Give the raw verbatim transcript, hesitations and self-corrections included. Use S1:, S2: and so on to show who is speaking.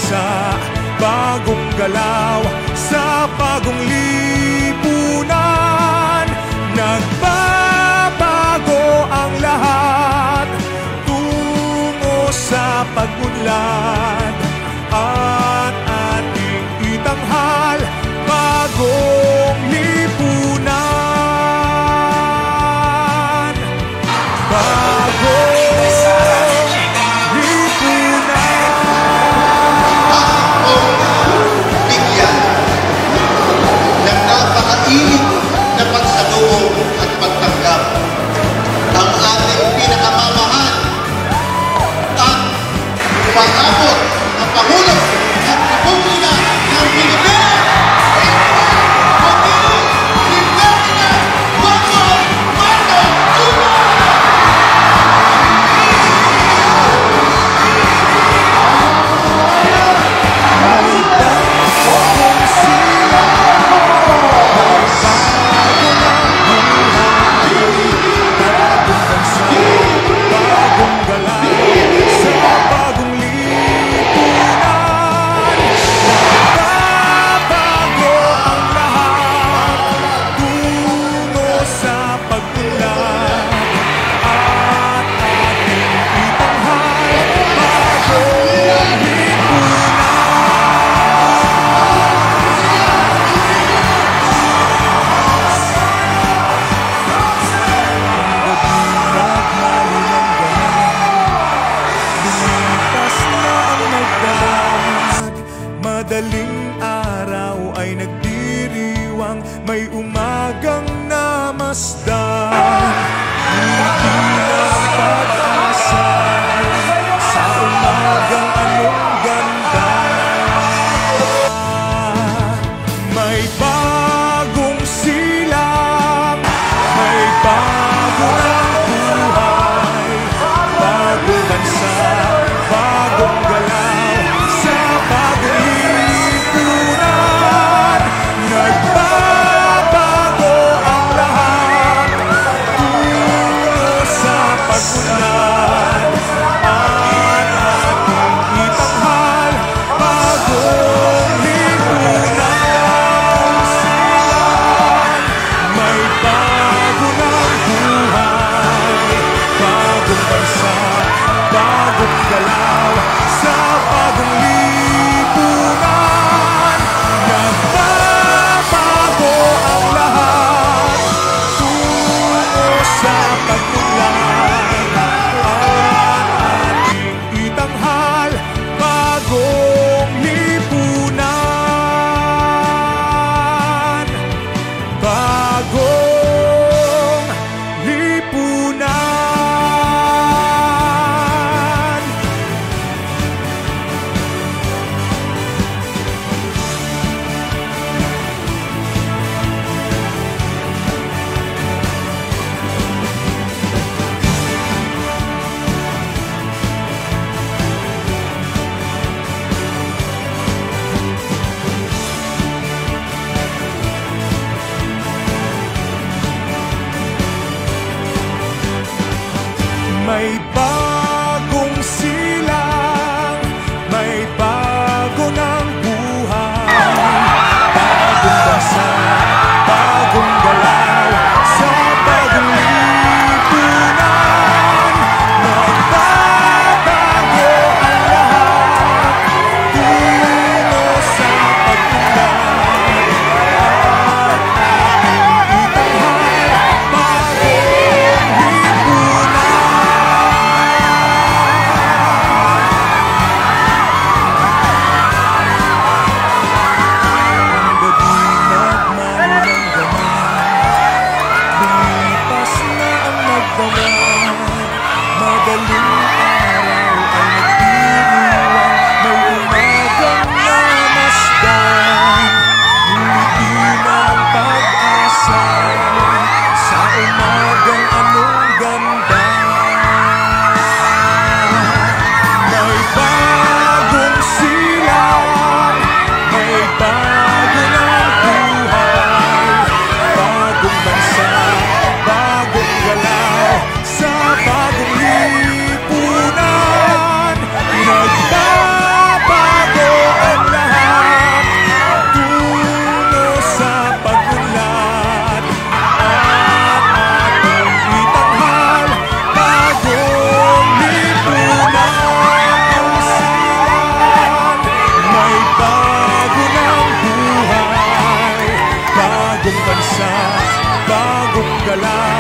S1: bansa, bagong galaw sa bagong lipunan. Nagbabago ang lahat tungo sa pag-unlad, at ating itanghal bagong lipunan. Bagong
S2: init na pagsalubong at pagtanggap ang ating pinakamamahal at paabot ng Pangulo ng Republika ng Pilipinas, si Ferdinand Bongbong Marcos Junior
S1: madaling araw ay nagdiriwang, may umagang namasdan. Ngiti ng pag-asa sa umagang anong ganda. May bagong silang, may bagong buhay, bagong bansa, bagong galaw sa bagong lipunan. Nagbabago ang lahat tungo sa pag-unlad, at ating itanghal bagong lipunan. May bago ng buhay, bagong bansa, bagong galaw sa bagong lipunan. Nagbabago ang lahat tungo sa pag-unlad, at ating itanghal bagong lipunan. Bagong lipunan. May bagong silang, may bago ng buhay, bagong bansa, bagong galaw sa bagong lipunan. Nagbabago ang lahat tungo sa pag-unlad, at ating itanghal bagong lipunan. galang.